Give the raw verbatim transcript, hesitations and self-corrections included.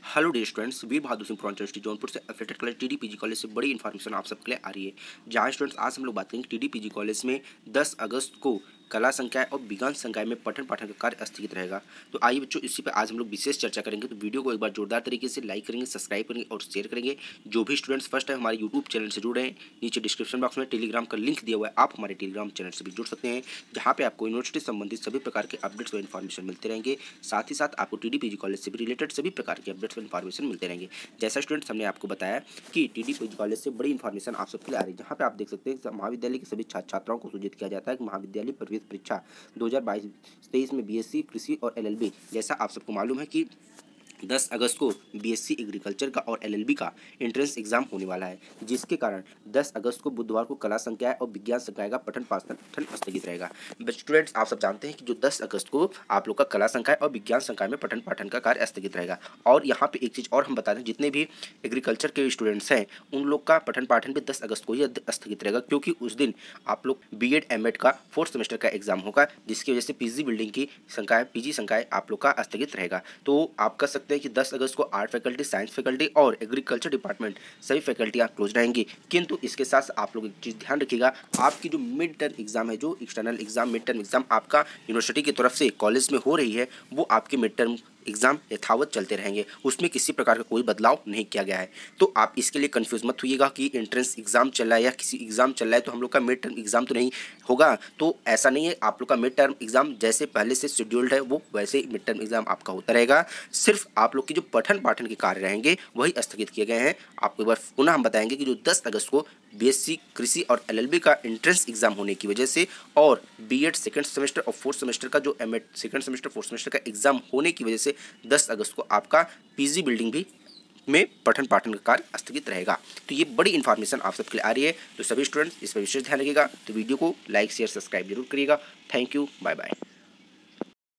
Hello dear students, Veer Bahadur Singh पुरान university Jaunpur से affiliated college TD PG college से बड़ी इन्फॉर्मेशन आप सबके लिए आ रही है। जहाँ स्टूडेंट्स आज हम लोग बात करेंगे टीडी पीजी कॉलेज में दस अगस्त को कला संकाय और विज्ञान संकाय में पठन पाठन का कार्य स्थगित रहेगा। तो आइए बच्चों, इसी पर आज हम लोग विशेष चर्चा करेंगे। तो वीडियो को एक बार जोरदार तरीके से लाइक करेंगे, सब्सक्राइब करेंगे और शेयर करेंगे। जो भी स्टूडेंट्स फर्स्ट टाइम हमारे यूट्यूब चैनल से जुड़ रहे हैं, नीचे डिस्क्रिप्शन बॉक्स में टेलीग्राम का लिंक दिया हुआ है, आप हमारे टेलीग्राम चैनल से भी जुड़ सकते हैं, जहाँ पे आपको यूनिवर्सिटी संबंधित सभी प्रकार के अपडेट्स व इन्फॉर्मेशन मिलते रहेंगे। साथ ही साथ आपको टीडी पीजी कॉलेज से भी रिलेटेड सभी प्रकार के अपडेट्स व इन्फॉर्मेशन मिलते रहेंगे। जैसा स्टूडेंट्स हमने आपको बताया कि टीडी पीजी कॉलेज से बड़ी इन्फॉर्मेशन आप सबके लिए आ रही है, जहाँ पे आप देख सकते हैं महाविद्यालय के सभी छात्र छात्राओं को सूचित किया जाता है कि महाविद्यालय प्रवेश परीक्षा दो हज़ार बाईस तेईस में बीएससी कृषि और एलएलबी, जैसा आप सबको मालूम है कि दस अगस्त को बीएससी एग्रीकल्चर का और एलएलबी का एंट्रेंस एग्जाम होने वाला है, जिसके कारण दस अगस्त को बुधवार को कला संकाय और विज्ञान संकाय का पठन पाठन स्थगित रहेगा। स्टूडेंट्स, आप सब जानते हैं कि जो दस अगस्त को आप लोग का कला संकाय और विज्ञान संकाय में पठन पाठन का कार्य स्थगित रहेगा। और यहाँ पे एक चीज़ और हम बता दें, जितने भी एग्रीकल्चर के स्टूडेंट्स हैं उन लोग का पठन पाठन भी दस अगस्त को ही स्थगित रहेगा, क्योंकि उस दिन आप लोग बी एड एम एड का फोर्थ सेमेस्टर का एग्जाम होगा, जिसकी वजह से पीजी बिल्डिंग की संकाय पीजी संकाय आप लोग का स्थगित रहेगा। तो आप कह सकते हैं कि दस अगस्त को आर्ट फैकल्टी, साइंस फैकल्टी और एग्रीकल्चर डिपार्टमेंट सभी फैकल्टियाँ क्लोज रहेंगी। किंतु इसके साथ आप लोग एक चीज़ ध्यान रखिएगा, आपकी जो मिड टर्म एग्जाम है, जो external exam mid term exam आपका यूनिवर्सिटी की तरफ से कॉलेज में हो रही है, वो आपके मिड टर्म एग्जाम यथावत चलते रहेंगे, उसमें किसी प्रकार का कोई बदलाव नहीं किया गया है। तो आप इसके लिए कंफ्यूज मत होइएगा कि एंट्रेंस एग्जाम चल रहा है या किसी एग्जाम चल रहा है तो हम लोग का मिड टर्म एग्जाम तो नहीं होगा। तो ऐसा नहीं है, आप लोग का मिड टर्म एग्जाम जैसे पहले से शेड्यूल्ड है वो वैसे ही मिड टर्म एग्जाम आपका होता रहेगा। सिर्फ आप लोग की जो पठन पाठन के कार्य रहेंगे वही स्थगित किए गए हैं। आपको एक बार पुनः हम बताएंगे कि जो दस अगस्त को बीएससी कृषि और एलएलबी का एंट्रेंस एग्जाम होने की वजह से और बीएड सेकंड सेमेस्टर और फोर्थ सेमेस्टर का जो MEd second semester fourth semester का एग्जाम होने की वजह से दस अगस्त को आपका पीजी बिल्डिंग भी में पठन पाठन का कार्य स्थगित रहेगा। तो ये बड़ी इन्फॉर्मेशन आप सबके लिए आ रही है, तो सभी स्टूडेंट्स इस पर विशेष ध्यान रखिएगा। तो वीडियो को लाइक शेयर सब्सक्राइब जरूर करिएगा। Thank you, bye bye.